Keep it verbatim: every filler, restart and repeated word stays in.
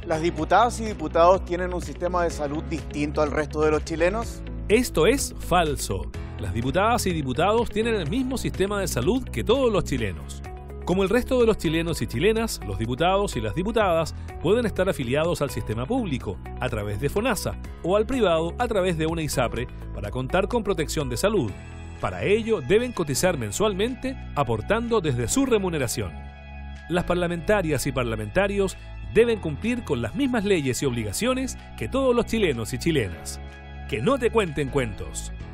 ¿Las diputadas y diputados tienen un sistema de salud distinto al resto de los chilenos? Esto es falso. Las diputadas y diputados tienen el mismo sistema de salud que todos los chilenos. Como el resto de los chilenos y chilenas, los diputados y las diputadas pueden estar afiliados al sistema público a través de FONASA o al privado a través de una ISAPRE para contar con protección de salud. Para ello deben cotizar mensualmente aportando desde su remuneración. Las parlamentarias y parlamentarios deben cumplir con las mismas leyes y obligaciones que todos los chilenos y chilenas. Que no te cuenten cuentos.